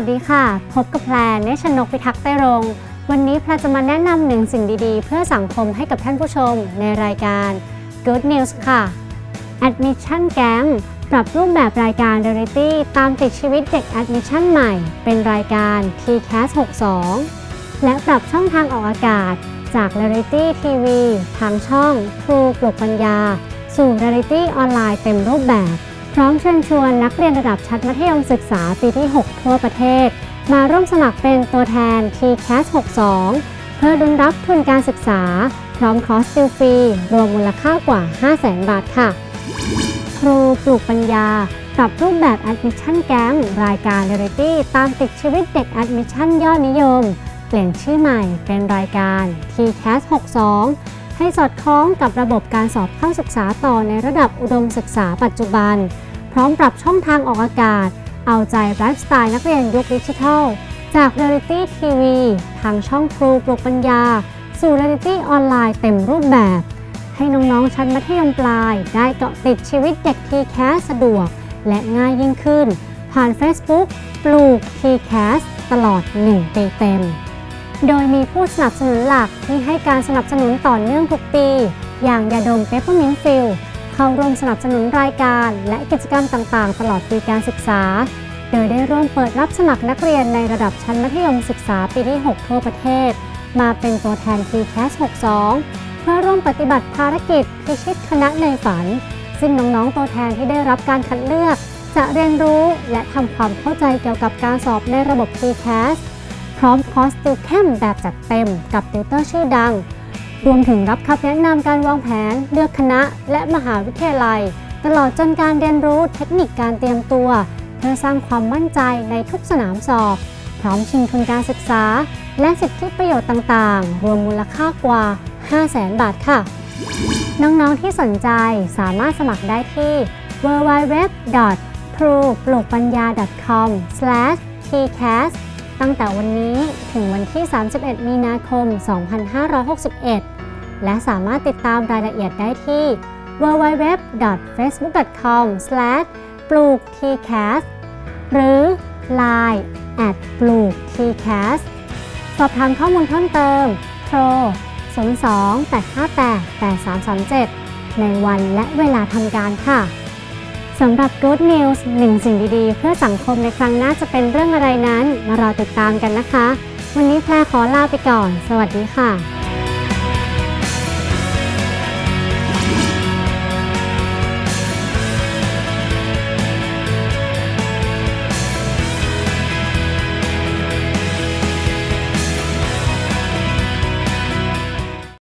ดีค่ะพบกับแพรเนชนกพิทักษ์ไต้รงค์วันนี้แพรจะมาแนะนำหนึ่งสิ่งดีๆเพื่อสังคมให้กับท่านผู้ชมในรายการ Good News ค่ะ Admission Gang ปรับรูปแบบรายการเรียลิตี้ตามติดชีวิตเด็ก Admission ใหม่เป็นรายการ TCAS 62และปรับช่องทางออกอากาศจากเรียลิตี้ทีวีทางช่องครูปลุกปัญญาสู่เรียลิตี้ออนไลน์เต็มรูปแบบพร้อมเชิญชวนนักเรียนระดับชั้นมัธยมศึกษาปีที่ 6 ทั่วประเทศมาร่วมสมัครเป็นตัวแทน TCAS 62เพื่อลุ้นรับทุนการศึกษาพร้อมคอร์สติวฟรีรวมมูลค่ากว่า 500,000 บาทค่ะครูปลูกปัญญาปรับรูปแบบ Admission Gang รายการเรียลิตี้ตามติดชีวิตเด็ก Admission ยอดนิยมเปลี่ยนชื่อใหม่เป็นรายการ TCAS 62ให้สอดคล้องกับระบบการสอบเข้าศึกษาต่อในระดับอุดมศึกษาปัจจุบันพร้อมปรับช่องทางออกอากาศเอาใจไลฟ์สไตล์นักเรียนยุคดิจิทัลจากเรียลิตี้ทีวีทางช่องครูปลุกปัญญาสู่เรียลิตี้ออนไลน์เต็มรูปแบบให้น้องๆชั้นมัธยมปลายได้เกาะติดชีวิตเด็ก TCAS สะดวกและง่ายยิ่งขึ้นผ่าน Facebook ปลูก TCAS ตลอด1 ปีเต็มโดยมีผู้สนับสนุนหลักที่ให้การสนับสนุนต่อเนื่องทุกปีอย่างยาดมเปปเปอร์มินต์ฟิลเข้าร่วมสนับสนุนรายการและกิจกรรมต่างๆตลอดปีการศึกษาโดยได้ร่วมเปิดรับสมัครนักเรียนในระดับชั้นมัธยมศึกษาปีที่ 6 ทั่วประเทศมาเป็นตัวแทน TCAS 62เพื่อร่วมปฏิบัติภารกิจพิชิตคณะในฝันซึ่งน้องๆตัวแทนที่ได้รับการคัดเลือกจะเรียนรู้และทำความเข้าใจเกี่ยวกับการสอบในระบบ TCAS พร้อมคอร์สติวเข้มแบบจัดเต็มกับติวเตอร์ชื่อดังรวมถึงรับคำแนะนำการวางแผนเลือกคณะและมหาวิทยาลัยตลอดจนการเรียนรู้เทคนิคการเตรียมตัวเพื่อสร้างความมั่นใจในทุกสนามสอบพร้อมชิงทุนการศึกษาและสิทธิประโยชน์ต่างๆรวมมูลค่ากว่า 500,000 บาทค่ะน้องๆที่สนใจสามารถสมัครได้ที่ www.pruplukpanya.com/tcas ตั้งแต่วันนี้ถึงวันที่ 31 มีนาคม 2561 และสามารถติดตามรายละเอียดได้ที่ www.facebook.com/pluktcas หรือ Line @pluktcas สอบถามข้อมูลเพิ่มเติมโทร 02-858-8337 ในวันและเวลาทำการค่ะสำหรับ Good News หนึ่งสิ่งดีๆเพื่อสังคมในครั้งหน้าจะเป็นเรื่องอะไรนั้นมารอติดตามกันนะคะวันนี้แพรขอลาไปก่อนสวัสดีค่ะ